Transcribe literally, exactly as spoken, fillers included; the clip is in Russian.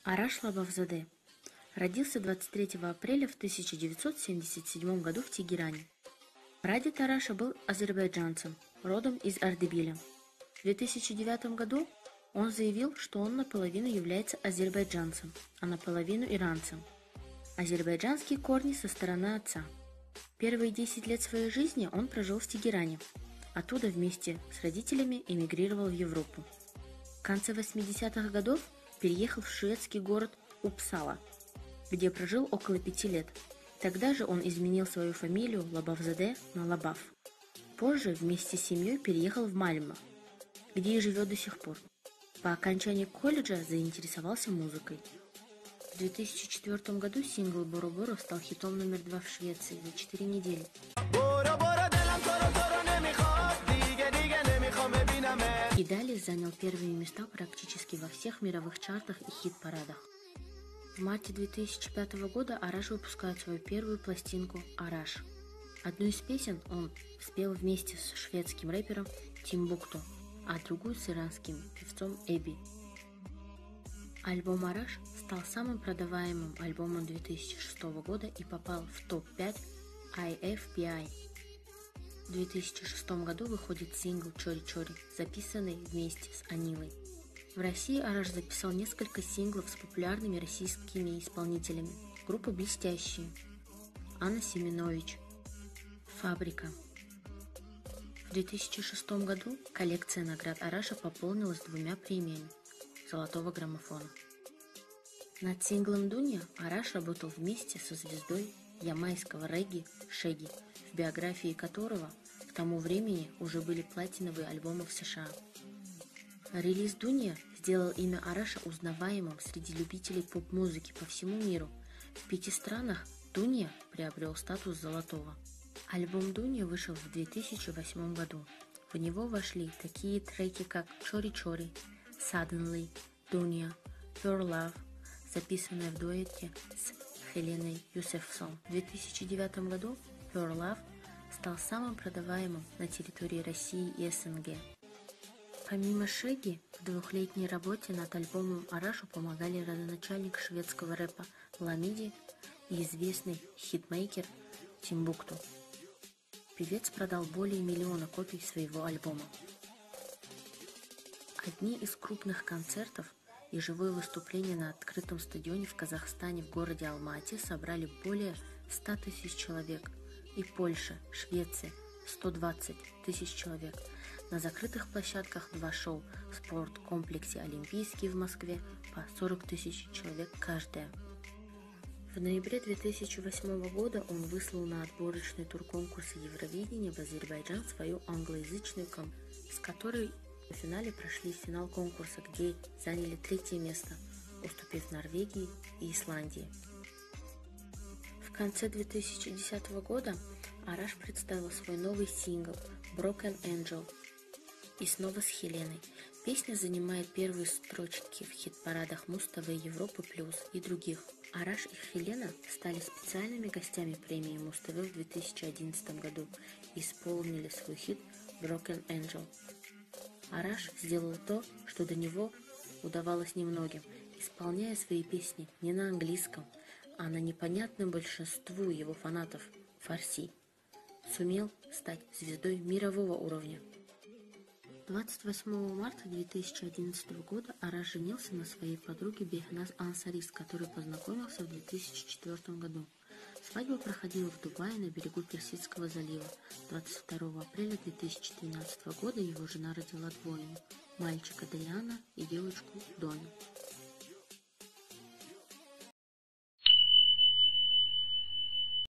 Араш Лабафзаде родился двадцать третьего апреля в тысяча девятьсот семьдесят седьмом году в Тегеране. Прадед Араша был азербайджанцем, родом из Ардебиля. В две тысячи девятом году он заявил, что он наполовину является азербайджанцем, а наполовину иранцем. Азербайджанские корни со стороны отца. Первые десять лет своей жизни он прожил в Тегеране. Оттуда вместе с родителями эмигрировал в Европу. В конце восьмидесятых годов переехал в шведский город Упсала, где прожил около пяти лет. Тогда же он изменил свою фамилию Лабафзаде на Лабаф. Позже вместе с семьей переехал в Мальме, где и живет до сих пор. По окончании колледжа заинтересовался музыкой. В две тысячи четвёртом году сингл «Боро-Боро» стал хитом номер два в Швеции за четыре недели. И далее занял первые места практически во всех мировых чартах и хит-парадах. В марте две тысячи пятого года Араш выпускает свою первую пластинку «Араш». Одну из песен он спел вместе с шведским рэпером Тимбукту, а другую с иранским певцом Эби. Альбом «Араш» стал самым продаваемым альбомом две тысячи шестого года и попал в топ пять ай эф пи ай. В две тысячи шестом году выходит сингл «Чори Чори», записанный вместе с Анилой. В России Араш записал несколько синглов с популярными российскими исполнителями. Группа «Блестящие», Анна Семенович, «Фабрика». В две тысячи шестом году коллекция наград Араша пополнилась двумя премиями «Золотого граммофона». Над синглом «Дуня» Араш работал вместе со звездой ямайского регги Шеги, в биографии которого к тому времени уже были платиновые альбомы в США. Релиз «Дуня» сделал имя Араша узнаваемым среди любителей поп-музыки по всему миру. В пяти странах «Дуня» приобрел статус золотого. Альбом «Дуня» вышел в две тысячи восьмом году. В него вошли такие треки, как «Чори Чори», «Suddenly», «Дуня», «Your Love», записанная в дуэте с Хеленой Юсефсон. В две тысячи девятом году «Your Love» стал самым продаваемым на территории России и эс эн гэ. Помимо Шеги, в двухлетней работе над альбомом Арашу помогали родоначальник шведского рэпа Ламиди и известный хитмейкер Тимбукту. Певец продал более миллиона копий своего альбома. Одни из крупных концертов и живое выступление на открытом стадионе в Казахстане в городе Алмате собрали более ста тысяч человек, и Польша, Швеция сто двадцать тысяч человек. На закрытых площадках два шоу в спорткомплексе «Олимпийский» в Москве по сорок тысяч человек каждое. В ноябре две тысячи восьмого года он выслал на отборочный тур конкурса Евровидения в Азербайджан свою англоязычную команду, с которой в финале прошли финал конкурса, где заняли третье место, уступив Норвегии и Исландии. В конце две тысячи десятого года Араш представил свой новый сингл «Broken Angel» и снова с Хеленой. Песня занимает первые строчки в хит-парадах Муз-ТВ, Европы Плюс и других. Араш и Хелена стали специальными гостями премии Муз-ТВ в две тысячи одиннадцатом году и исполнили свой хит «Broken Angel». Араш сделал то, что до него удавалось немногим, исполняя свои песни не на английском, а на непонятном большинству его фанатов фарси. Сумел стать звездой мирового уровня. двадцать восьмого марта две тысячи одиннадцатого года Араш женился на своей подруге Бехназ Ансари, с которой познакомился в две тысячи четвёртом году. Свадьба проходила в Дубае на берегу Персидского залива. двадцать второго апреля две тысячи двенадцатого года его жена родила двойню – мальчика Делиана и девочку Доню.